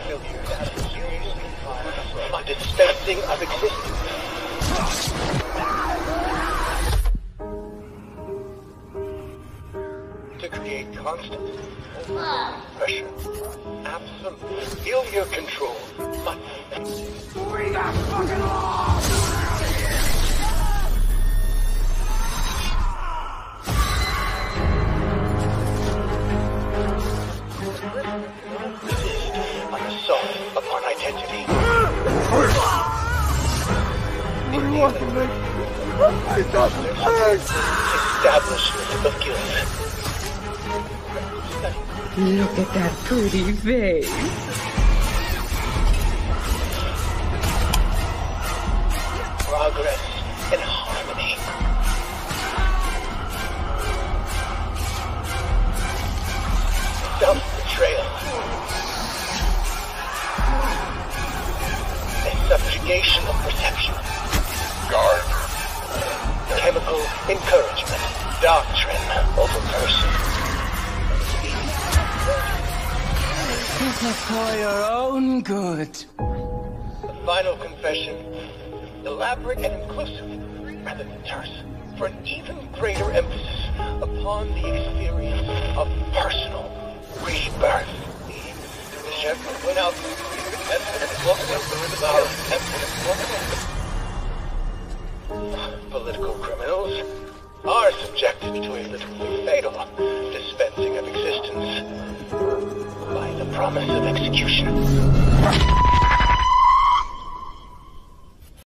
failures have seriously on dispensing of existence. To create constant pressure, absolute failure control. But bring that fucking law! An assault upon identity. What do you want from me? I don't Establishment of guilt. Look at that pretty face. Progress and harmony. Self-betrayal. A subjugation of perception. Guard. Chemical encouragement. Doctrine over person. This is for your own good. The final confession. Elaborate and inclusive, rather than terse, for an even greater emphasis upon the experience of personal rebirth. The chef went out political criminals are subjected to a literally fatal dispensing of existence by the promise of execution.